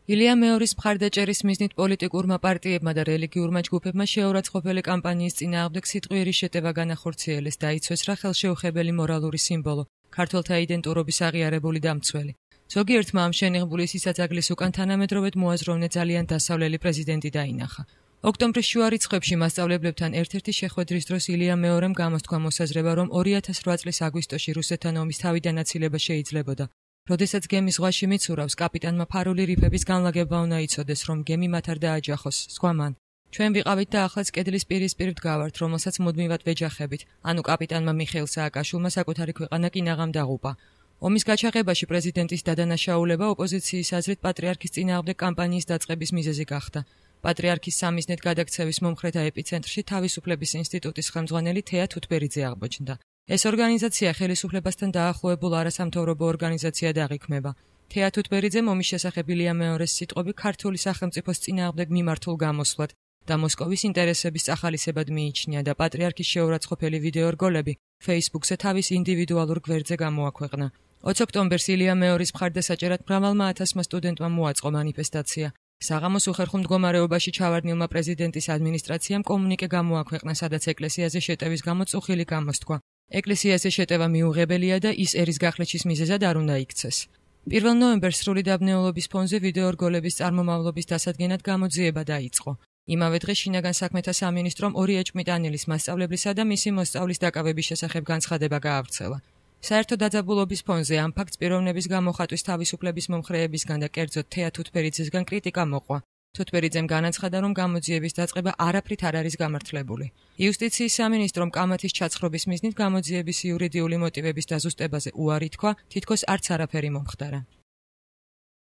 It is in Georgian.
ილია მეორის მხარდაჭერის მიზნით პოლიტიკურმა პარტიებმა და რელიგიურმა ჯგუფებმა შეურაცხყოფელი კამპანიის წინააღმდეგ სიტყვიერი შეტევა განახორციელეს და იცვეს რა ხელშეუხებელი მორალური სიმბოლო, ქართველთა იდენტურობის აღიარებული დამცველი. ზოგიერთმა ამ შენიღბული სისაძაგლის უკან თანამედროვედ მოაზროვნე ძალიან დასავლელი პრეზიდენტი დაინახა. ოქტომბრის შუა რიცხვებში მასწავლებლებთან ერთ-ერთი შეხვედრის დროს ილია მეორემ გამოსთქვა მოსაზრება, რომ 2008 წლის აგვისტოში რუსეთთან ომის თავიდანაცილება შეიძლებოდა. როდესაც გემის ზღვაში მიცურავს, კაპიტანმა ფარული რიფების განლაგება უნდა იცოდეს, რომ გემი მათ არ დააჯახოს, სხვა მან. ჩვენ ვიყავით და ახლაც კედლის პირისპირ ვდგავართ, რომელსაც მუდმივად ვეჯახებით. ანუ კაპიტანმა მიხეილ სააკაშვილმა საკუთარი ქვეყანა კინაღამ დაღუპა. ომის გაჩაღებაში პრეზიდენტის დადანაშაულება ოპოზიციის აზრით პატრიარქის წინააღმდეგ კამპანიის დაწყების მიზეზი გახდა. პატრიარქის სამიზნედ გადაქცევის მომხრეთა ეპიცენტრში თავისუფლების ინსტიტუტის ხელმძღვანელი თეა თუთბერიძე აღმოჩნდა. ეს ორგანიზაცია ხელისუფლებასთან დაახლოებულ არასამთავრობო ორგანიზაციად აღიქმება. თეა თუთბერიძემ ომის შესახებ ილია მეორის სიტყვები ქართული სახელმწიფოს წინააღმდეგ მიმართულ გამოსვლად და მოსკოვის ინტერესების წახალისებად მიიჩნია და პატრიარქის შეურაცხყოფელი ვიდეორგოლები Facebook-ზე თავის ინდივიდუალურ გვერდზე გამოაქვეყნა. 20 ოქტომბერს ილია მეორის მხარდასაჭერად მრავალმა ათასმა სტუდენტმა მოაწყო მანიფესტაცია. საღამოს უხერხულ მდგომარეობაში ჩავარდნილმა პრეზიდენტის ადმინისტრაციამ კომუნიკე გამოაქვეყნა, სადაც ეკლესიაზე შეტევის გამო წუხილი გამოსთქვა. ეკლესიაზე შეტევა მიუღებელია და ის ერის გახლეჩის მიზეზად არ უნდა იქცეს. 1 ნოემბერს სრული დაბნეულობის ფონზე ვიდეორგოლების წარმომავლობის დასადგენად გამოძიება დაიწყო. იმავე დღეს შინაგან საქმეთა სამინისტრომ 2 ეჭვმიტანილის მასწავლებლისა და მისი მოსწავლის დაკავების შესახებ განცხადება გაავრცელა. საერთო დაძაბულობის ფონზე ამ ფაქტს პიროვნების გამოხატვის თავისუფლების მომხრეებისგან და კერძოდ თეა თუთბერიძესგან კრიტიკა მოყვა. თუთბერიძემ განაცხადა, რომ გამოძიების დაწყება არაფრით არ არის გამართლებული. იუსტიციის სამინისტრომ კამათის ჩაცხრობის მიზნით გამოძიების იურიდიული მოტივების დაზუსტებაზე უარი თქვა, თითქოს არც არაფერი მომხდარა.